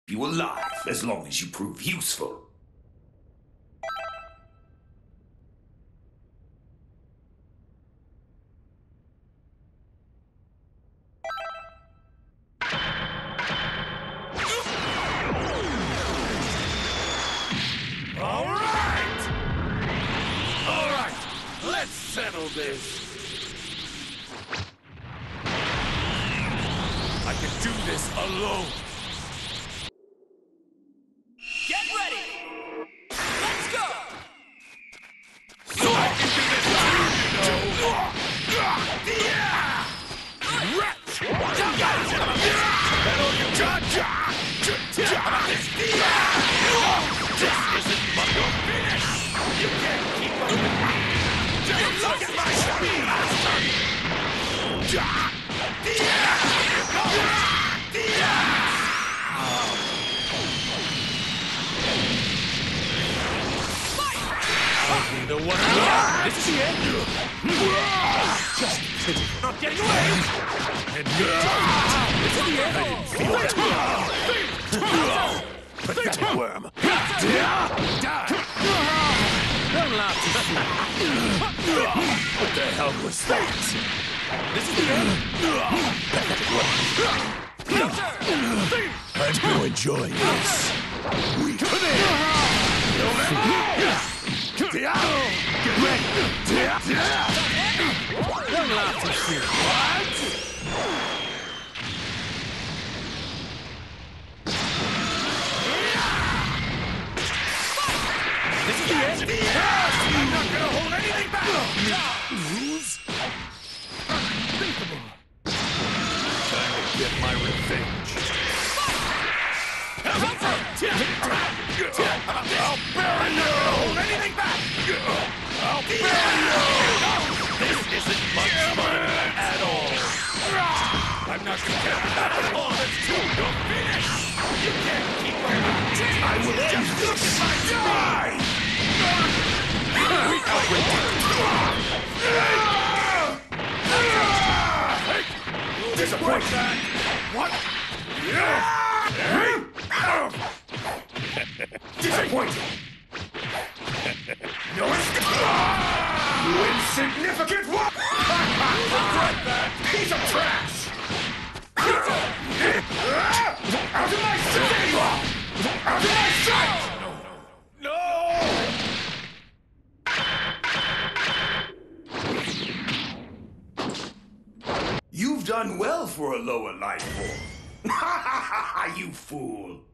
You alive as long as you prove useful. All right, let's settle this. I can do this alone. Get ready! Let's go! So I can do this too, you know. Wretch! That all you got? This isn't but your finish! You can't keep up with me! Just look at my speed! I'll be the one out! This is the end! Just not getting away! And this is the end! I didn't feel that! Pathetic worm! Die! Don't laugh too soon! What the hell was that? This is the end! Pathetic worm! I'm gonna enjoy this! Come here! Get ready! Don't laugh too soon! What? This is the end! I'm not gonna hold anything back! Rules? Unthinkable! Time to get my revenge! I'll bury you! Hold anything back! I'll bury you! This isn't much fun at all! I'm not gonna get that at all! That's too your finish! You can't keep up! I will just look at my die! We outrageous! Disappoint that! What? Disappointing! No escape! You insignificant one! Regret that! Piece of trash! Out of my sight! Out of my sight! No! You've done well for a lower life form. Ha ha ha ha, you fool!